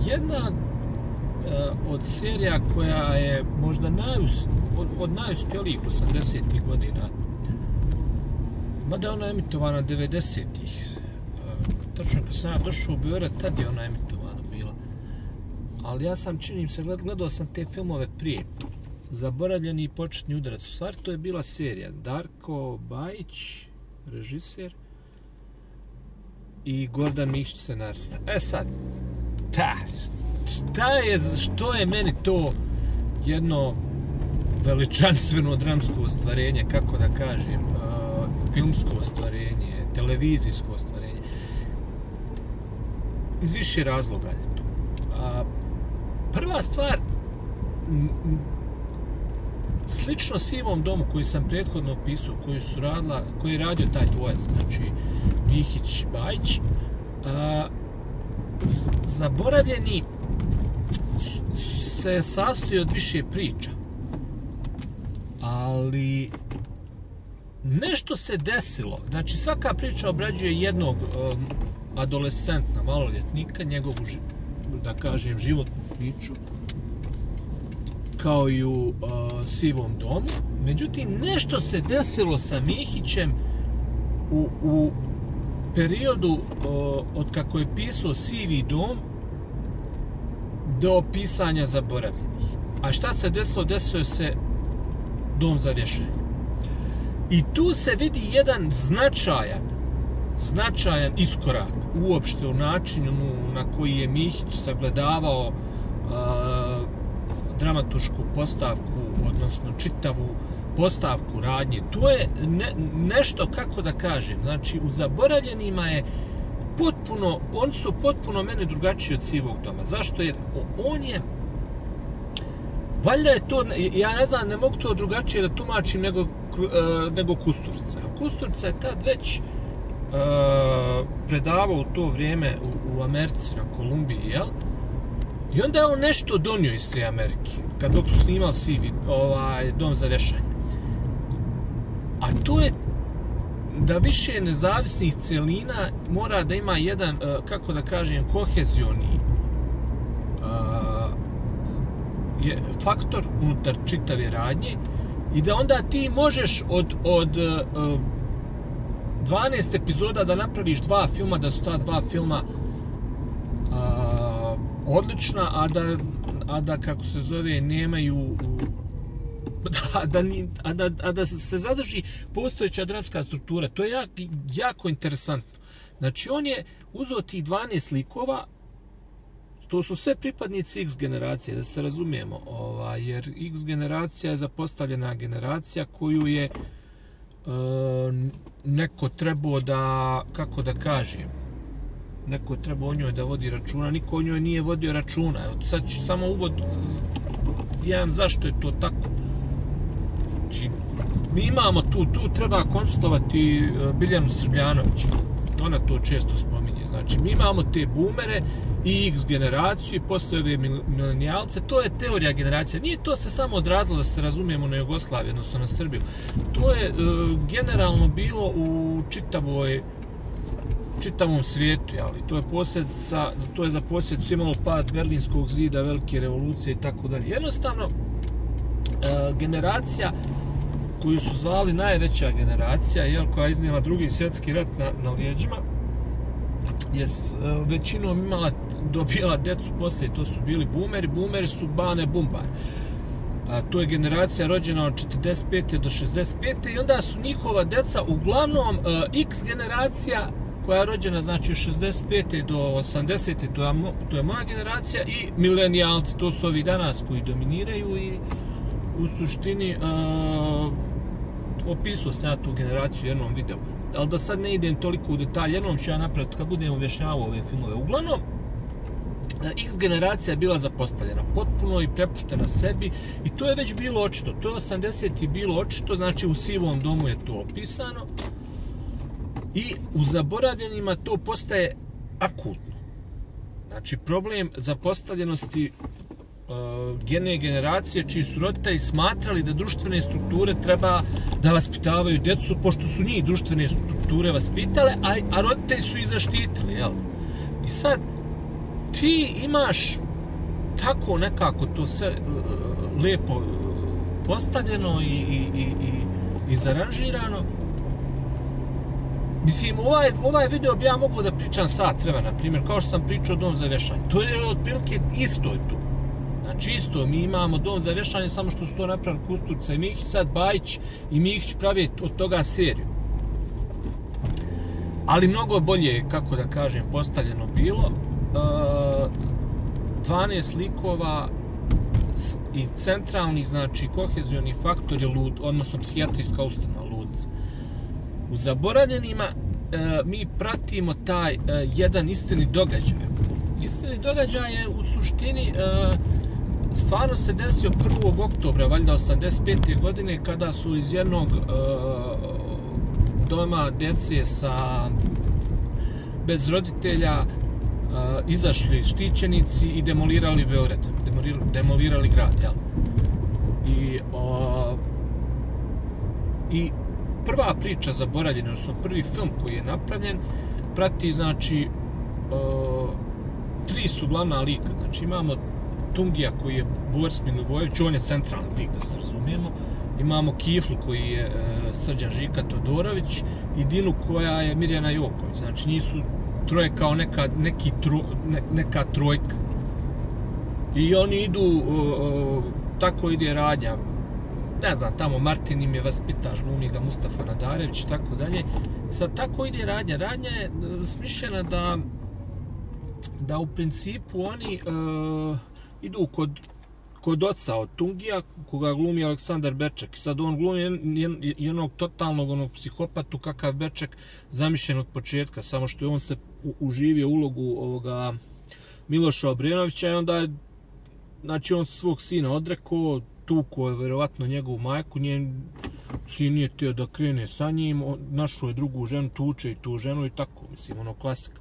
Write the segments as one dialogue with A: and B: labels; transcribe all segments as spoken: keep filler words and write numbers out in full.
A: jedna uh, od serija koja je možda najus, od, od najuspjelijih osamdesetih godina, mada je ona emitovana devedesetih. Uh, tačno kad sam ja došao u Beograd, tad je ona emitovana bila. Ali ja sam, činim se, gledao sam te filmove prije. Zaboravljeni i početni udarac. U stvari to je bila serija. Darko Bajić, režiser, i Gordan Mišić, scenarista. E sad, ta, šta je, što je meni to jedno veličanstveno dramsko ostvarenje, kako da kažem, uh, filmsko ostvarenje, televizijsko ostvarenje. Iz više razloga je to. Uh, prva stvar, m, m, slično Sivom domu koji sam prethodno opisao, koji su radila, koji je radio taj dvojac, znači Mihić, Bajić, a, Zaboravljeni se sastoji od više priča, ali nešto se desilo, znači svaka priča obrađuje jednog um, adolescentna, maloljetnika, njegovu, da kažem, životnu priču, kao i u uh, Sivom domu. Međutim, nešto se desilo sa Mihićem u, u periodu uh, od kako je pisao Sivi dom do pisanja Zaboravljenih. A šta se desilo? Desilo se Dom za vješanje. I tu se vidi jedan značajan, značajan iskorak uopšte u načinu na koji je Mihić sagledavao uh, dramaturšku postavku, odnosno čitavu postavku radnje. To je ne, nešto, kako da kažem, znači u Zaboravljenima je potpuno, oni su potpuno mene drugačiji od Sivog doma. Zašto? Jer on je, valjda je to, ja ne znam, ne mogu to drugačije da tumačim nego, uh, nego Kusturica. Kusturica je tad već uh, predavao u to vrijeme u, u Americi, na Kolumbiji, jel? I onda je on nešto donio iz te Amerike, kad dok su snimali Sivi, ovaj, Dom za vješanje. A to je da više nezavisnih celina mora da ima jedan, kako da kažem, kohezioni je faktor unutar čitave radnje i da onda ti možeš od, od dvanaest epizoda da napraviš dva filma, da su ta dva filma odlična, a da, a da kako se zove, nemaju, a da, a da, a da se zadrži postojeća dramska struktura. To je jako, jako interesantno. Znači, on je uzeo tih dvanaest likova, to su sve pripadnici X generacije, da se razumijemo, ova, jer X generacija je zapostavljena generacija koju je e, neko trebao da, kako da kažem, neko treba o njoj da vodi računa, niko o njoj nije vodio računa. Evo, sad ću samo uvod jedan zašto je to tako. Znači, mi imamo tu, tu treba konsultovati Biljanu Srbljanović. Ona to često spominje. Znači, mi imamo te boomere i X generaciju i posle ove milenijalce. To je teorija generacija. Nije to se samo odrazilo da se razumijemo na Jugoslaviju, odnosno na Srbiju. To je uh, generalno bilo u čitavoj čitavom svijetu, ali to je posljedica, to je za posljedicu imalo pad Berlinskog zida, velike revolucije i tako dalje. Jednostavno, e, generacija koju su zvali najveća generacija, jel, koja je iznijela drugi svjetski rat na, na lijeđima, je e, većinom imala, dobila decu poslije, to su bili boomeri, boomeri su Bane Bumbar. A, to je generacija rođena od četrdeset pete do šezdeset pete i onda su njihova deca uglavnom e, X generacija koja je rođena, znači, od šezdeset pete do osamdesete, to je, to je moja generacija, i milenijalci, to su ovi danas koji dominiraju i u suštini uh, opisao sam ja tu generaciju u jednom videu. Ali da sad ne idem toliko u detalj, jednom ću ja napraviti kad budem objašnjavao ove filmove. Uglavnom, X generacija je bila zapostavljena, potpuno i prepuštena sebi i to je već bilo očito. To je osamdesetih bilo očito, znači u Sivom domu je to opisano. I u Zaboravljenima to postaje akutno. Znači, problem zapostavljenosti uh, gene generacije čiji su roditelji smatrali da društvene strukture treba da vaspitavaju djecu, pošto su njih društvene strukture vaspitale, a, a roditelji su ih zaštitili, jel? I sad, ti imaš tako nekako to sve uh, lijepo postavljeno i, i, i, i, i zaranžirano. Mislim, ovaj, ovaj video bi ja mogao da pričam sat vremena, na primjer, kao što sam pričao Dom za vješanje. To je otprilike isto je tu. Znači isto, mi imamo Dom za vješanje, samo što su to napravili Kusturica i Mihić, sad Bajić i Mihić pravi od toga seriju. Ali mnogo bolje, kako da kažem, postavljeno bilo. E, dvanaest likova i centralni, znači kohezioni faktor je lud, odnosno psihijatrijska ustanova Ludica. U Zaboravljenima e, mi pratimo taj e, jedan istini događaj. Istini događaj je u suštini e, stvarno se desio prvog oktobra, valjda osamdeset pete godine, kada su iz jednog e, doma djece sa bez roditelja e, izašli štićenici i demolirali Beograd, demolirali, demolirali grad, jel? I, o, i prva priča Zaboravljena, odnosno prvi film koji je napravljen, prati, znači, o, tri su glavna lika. Znači, imamo Tungija koji je Boris Milivojević, on je centralni lik, da se razumijemo. Imamo Kiflu koji je e, Srđan Žika Todorović i Dinu koja je Mirjana Joković. Znači, njih su troje kao neka, neki tro, ne, neka trojka. I oni idu, o, o, tako ide radnja. Ne znam, tamo Martin im je vaspitač, glumi ga Mustafa Nadarević i tako dalje. Sad tako ide radnja. Radnja je smišljena da da u principu oni uh, idu kod, kod oca od Tungija, koga glumi Aleksandar Beček. I sad on glumi jednog totalnog onog psihopatu kakav Beček zamišljen od početka, samo što je on se uživio ulogu ovoga Miloša Obrenovića i onda je, znači on svog sina odrekao, tuko je vjerovatno njegovu majku, njen sin nije teo da krene sa njim, našao je drugu ženu, tuče i tu ženu i tako, mislim, ono klasika.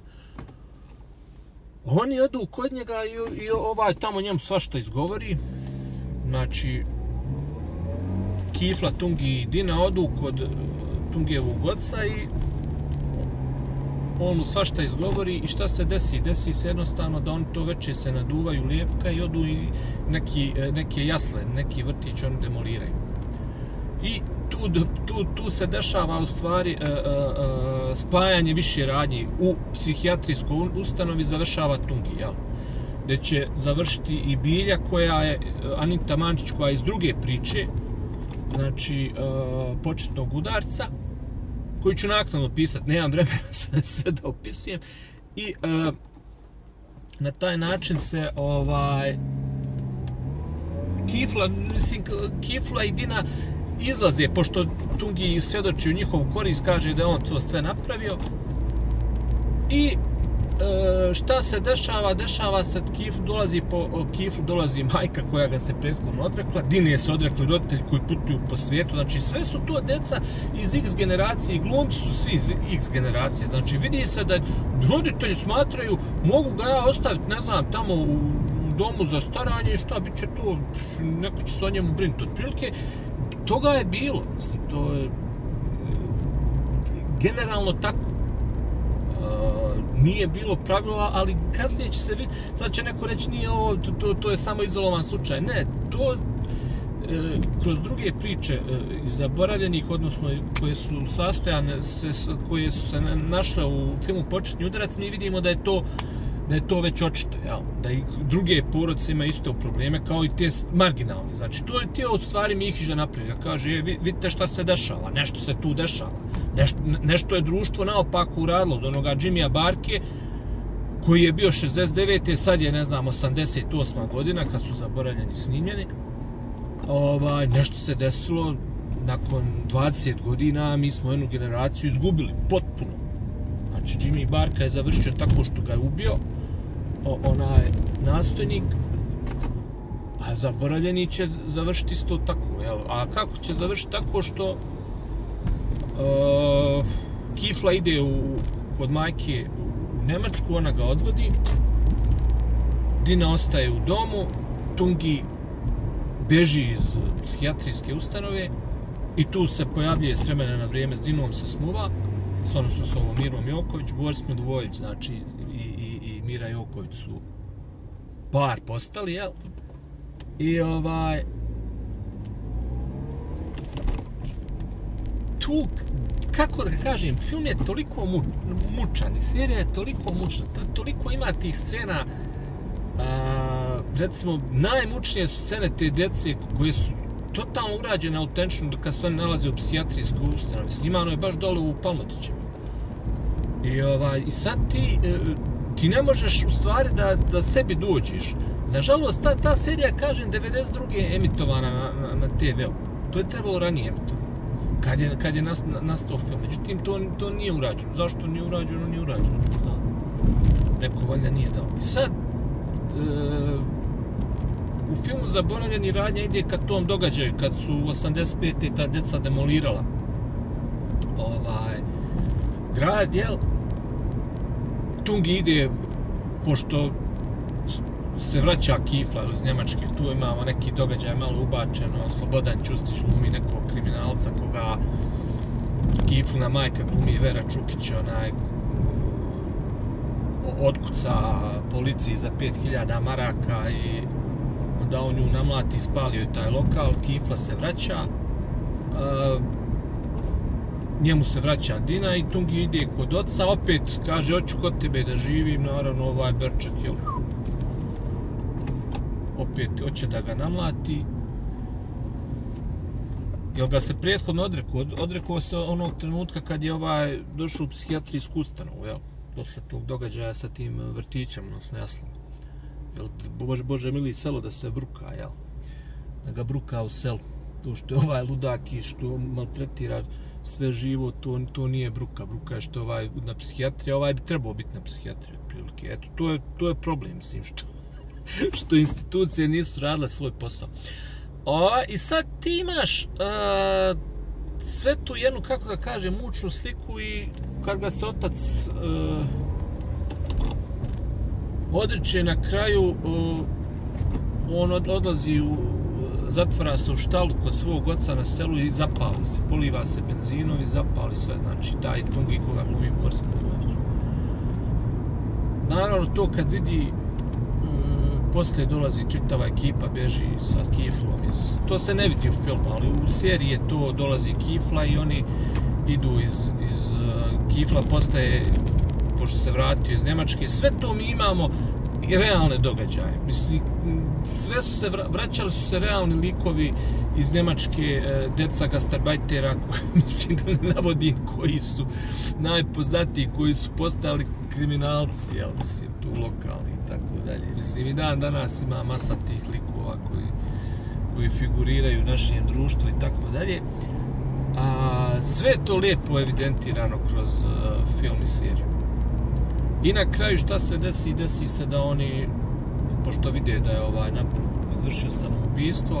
A: Oni odu kod njega i, i ovaj tamo njemu svašta izgovori. Znači, Kifla, Tungi i Dina odu kod Tungijevog oca i on mu svašta izgovori i šta se desi? Desi se jednostavno da oni to veče se naduvaju lijepka i odu i neki, neke jasle, neki vrtić oni demoliraju. I tu, tu, tu se dešava u stvari e, e, spajanje više radnji. U psihijatrijskoj ustanovi završava Tungi, jel? Gde će završiti i Bilja koja je Anita Mančić koja je iz druge priče, znači e, početnog udarca, koji ću naknadno pisati, nemam vremena sve, sve da opisujem. I e, na taj način se ovaj Kifla, mislim, Kifla i Dina izlaze, pošto Tungi svjedoči u njihovu korist, kaže da je on to sve napravio. I e, šta se dešava? Dešava se, Kiflu dolazi po Kiflu dolazi majka koja ga se prethodno odrekla, Dine se odrekli roditelji koji putuju po svijetu, znači sve su to deca iz X generacije i glumci su svi iz X generacije, znači vidi se da roditelji smatraju, mogu ga ja ostaviti, ne znam, tamo u domu za staranje i šta, bit će to, neko će se o njemu brinuti otprilike. Toga je bilo, to je generalno tako. E, nije bilo pravila, ali kasnije će se vidjeti, sad će neko reći nije ovo, to, to, to je samo izolovan slučaj. Ne, to e, kroz druge priče e, iz Zaboravljenih, odnosno koje su sastojane, se, koje su se našle u filmu Početni udarac, mi vidimo da je to da je to već očito, jel? Da i druge porodice imaju isto probleme kao i te marginalne. Znači, to je te od stvari Mihić da napravi, da kaže, je, vidite šta se dešava, nešto se tu dešava, nešto, nešto je društvo naopako uradilo od onoga Jimmya Barke, koji je bio šezdeset devete sad je, ne znam, osamdeset osma godina, kad su Zaboravljeni snimljeni. Ovaj, nešto se desilo, nakon dvadeset godina mi smo jednu generaciju izgubili, potpuno. Znači, Jimmy Barka je završio tako što ga je ubio, o, onaj nastojnik, a Zaboravljeni će završiti isto tako, jel? A kako će završiti tako što uh, Kifla ide u, kod majke u, u Nemačku, ona ga odvodi, Dina ostaje u domu, Tungi beži iz psihijatrijske ustanove i tu se pojavljuje s vremena na vrijeme, s Dinom se smuva, s onom su s ovom Mirom Joković, Boris Milivojević, znači i, i, i Mira Joković su par postali, jel? I ovaj... Tu, kako da kažem, film je toliko mu, mučan, serija je toliko mučna, toliko ima tih scena, a, recimo, najmučnije su scene te djece koje su totalno urađene autentično kad se oni nalaze u psihijatrijskoj ustanovi. Snimano je baš dole u Palmotićima. I, ovaj, i sad ti, ti ne možeš u stvari da, da sebi dođeš. Nažalost, ta, ta serija, kažem, devedeset druge je emitovana na, na, na te veu. To je trebalo ranije emitovati. Kad je, kad je nas, nastao film. Međutim, to, to nije urađeno. Zašto nije urađeno? Nije urađeno. Neko valjda nije dao. I sad, e, u filmu Zaboravljeni radnja ide ka tom događaju, kad su u osamdeset pete ta djeca demolirala ovaj, grad, jel? Tungi ide, pošto se vraća Kifla iz Njemačke, tu imamo neki događaj malo ubačeno, Slobodan Ćustić glumi nekog kriminalca koga Kiflina majka glumi Vera Čukić, onaj otkuca policiji za pet hiljada maraka i onda on nju namlati, spalio je taj lokal, Kifla se vraća, uh, njemu se vraća Dina i Tungi ide kod oca, opet kaže, hoću kod tebe da živim, naravno ovaj Berček, jel, opet hoće da ga namlati, jel ga se prethodno odrekao, odrekao se onog trenutka kad je ovaj došao u psihijatrijsku ustanovu, jel, posle tog događaja sa tim vrtićem, odnosno jaslom. Jel, Bože, Bože mili, selo da se bruka, jel? Da ga bruka u selu. To što je ovaj ludak i što maltretira sve živo, to, to nije bruka. Bruka je što je ovaj na psihijatriji, ovaj bi trebao biti na psihijatriji, otprilike. Eto, to je, to je problem, mislim, što, što institucije nisu radile svoj posao. O, i sad ti imaš uh, sve tu jednu, kako da kažem, mučnu sliku i kad ga se otac uh, odriče na kraju, uh, on odlazi u, zatvara se u štalu kod svog oca na selu i zapali se, poliva se benzinom i zapali se, znači taj Tungi koga glumi Boris Popović. Naravno to kad vidi, uh, poslije dolazi čitava ekipa, beži sa Kiflom iz, to se ne vidi u filmu, ali u seriji je to, dolazi Kifla i oni idu iz, iz uh, Kifla, postaje, pošto se vratio iz Njemačke, sve to mi imamo i realne događaje. Mislim, sve su se, vraćali su se realni likovi iz Njemačke, deca gastarbajtera, mislim da ne navodim koji su najpoznatiji, koji su postali kriminalci, jel, mislim, tu lokalni i tako dalje. Mislim, i dan danas ima masa tih likova koji, koji figuriraju u našem društvu i tako dalje. A sve je to lijepo evidentirano kroz uh, film i seriju. I na kraju šta se desi? Desi se da oni, pošto vide da je ovaj izvršio samoubistvo,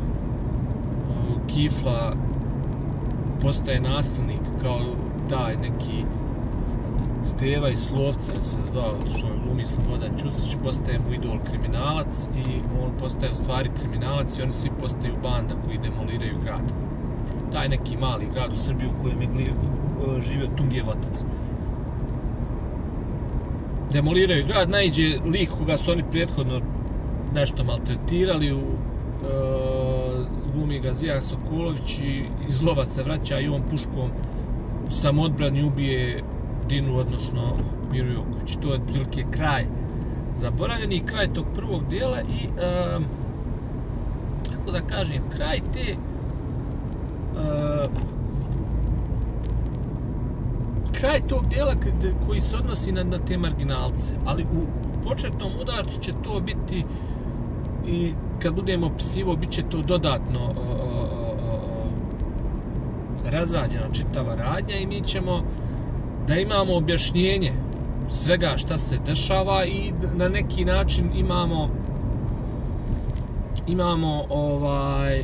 A: Kifla postaje nasilnik kao taj neki Steva iz Slovca, se zvao, što je glumi Slobodan Ćustić, postaje mu idol kriminalac i on postaje u stvari kriminalac i oni svi postaju banda koji demoliraju grad. Taj neki mali grad u Srbiji u kojem je živio Tungijev otac. Demoliraju grad, naiđe lik koga su oni prethodno nešto maltretirali, u e, glumi ga Zija Sokolović i iz lova se vraća i on puškom u samoodbrani ubije Dinu, odnosno Miru Joković. To je otprilike kraj, zaboravljeni kraj tog prvog dijela i e, kako da kažem, kraj te e, kraj tog dijela koji se odnosi na, na te marginalce, ali u početnom udarcu će to biti i kad budemo opisivo, bit će to dodatno o, o, o, razrađena čitava radnja i mi ćemo da imamo objašnjenje svega šta se dešava i na neki način imamo imamo ovaj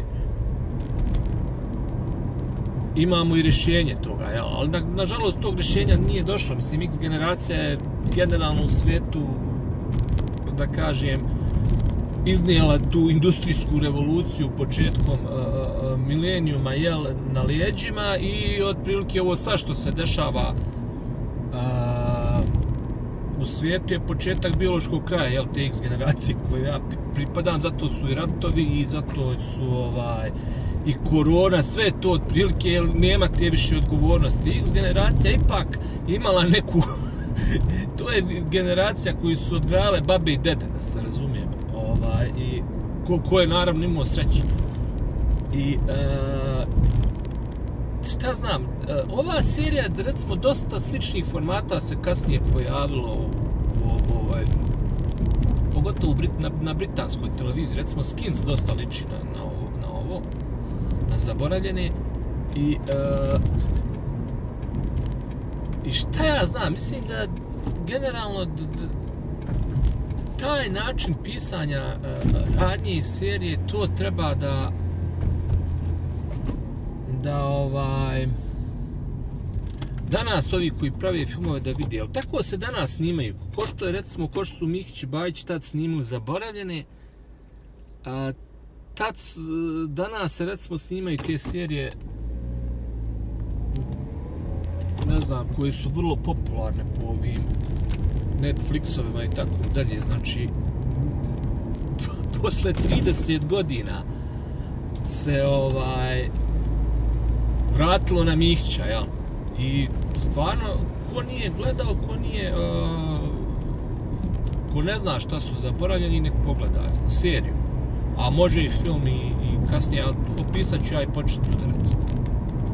A: imamo i rješenje toga, jel? Ali na, nažalost tog rješenja nije došlo. Mislim, X generacija je generalno u svijetu, da kažem, iznijela tu industrijsku revoluciju početkom uh, milenijuma, jel, na lijeđima i otprilike ovo sad što se dešava uh, u u svijetu je početak biološkog kraja, jel, te X generacije koje ja pripadam, zato su i ratovi i zato su ovaj, i korona, sve to otprilike, jer nema te više odgovornosti. X generacija ipak imala neku, to je generacija koji su odgajale babe i dede, da se razumijem, ovaj, i ko, ko je naravno imao sreće. I uh, šta znam, uh, ova serija, recimo, dosta sličnih formata se kasnije pojavilo u, u, u, ovaj, pogotovo u Brit, na, na britanskoj televiziji, recimo Skins dosta liči na, na, ovo, na ovo, na Zaboravljene. I, uh, i šta ja znam, mislim da generalno d, d, taj način pisanja uh, radnje iz serije, to treba da da ovaj danas ovi koji prave filmove da vidi, ali tako se danas snimaju, ko što je recimo, ko što su Mihić i Bajić tad snimili Zaboravljene, a, tad danas se recimo snimaju te serije, ne znam, koje su vrlo popularne po ovim Netflixovima i tako dalje, znači posle trideset godina se ovaj vratilo na Mihića, jel? I stvarno, ko nije gledao, ko nije, uh, ko ne zna šta su Zaboravljeni, nek pogleda seriju. A može i film i, i kasnije, ali opisat ću ja i početnu da recimo.